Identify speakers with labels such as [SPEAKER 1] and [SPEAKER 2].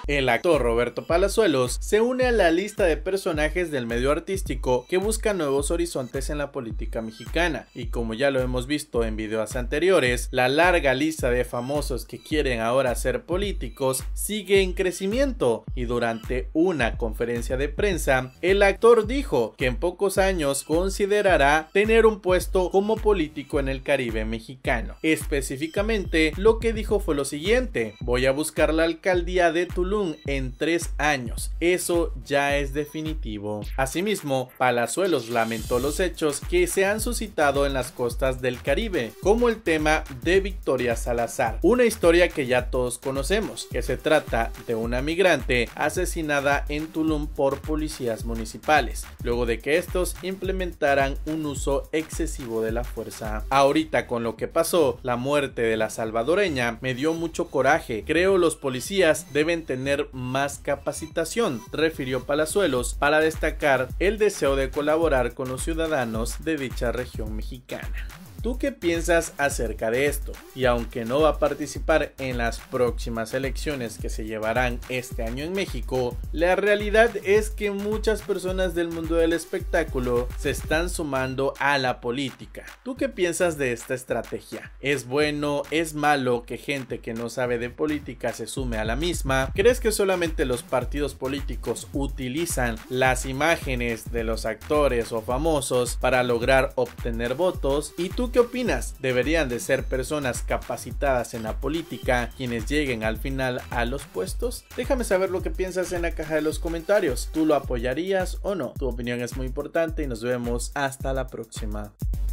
[SPEAKER 1] El actor Roberto Palazuelos se une a la lista de personajes del medio artístico que buscan nuevos horizontes en la política mexicana, y como ya lo hemos visto en videos anteriores, la larga lista de famosos que quieren ahora ser políticos sigue en crecimiento, y durante una conferencia de prensa, el actor dijo que en pocos años considerará tener un puesto como político en el Caribe mexicano. Específicamente, lo que dijo fue lo siguiente: voy a buscar la alcaldía de Tulum en 3 años, eso ya es definitivo. Asimismo, Palazuelos lamentó los hechos que se han suscitado en las costas del Caribe, como el tema de Victoria Salazar, una historia que ya todos conocemos, que se trata de una migrante asesinada en Tulum por policías municipales, luego de que estos implementaran un uso excesivo de la fuerza. Ahorita, con lo que pasó, la muerte de la salvadoreña, me dio mucho coraje, creo los policías deben tener más capacitación, refirió Palazuelos, para destacar el deseo de colaborar con los ciudadanos de dicha región mexicana. ¿Tú qué piensas acerca de esto? Y aunque no va a participar en las próximas elecciones que se llevarán este año en México, la realidad es que muchas personas del mundo del espectáculo se están sumando a la política. ¿Tú qué piensas de esta estrategia? ¿Es bueno, es malo que gente que no sabe de política se sume a la misma? ¿Crees que solamente los partidos políticos utilizan las imágenes de los actores o famosos para lograr obtener votos? ¿Y tú qué opinas? ¿Deberían de ser personas capacitadas en la política quienes lleguen al final a los puestos? Déjame saber lo que piensas en la caja de los comentarios. ¿Tú lo apoyarías o no? Tu opinión es muy importante y nos vemos hasta la próxima.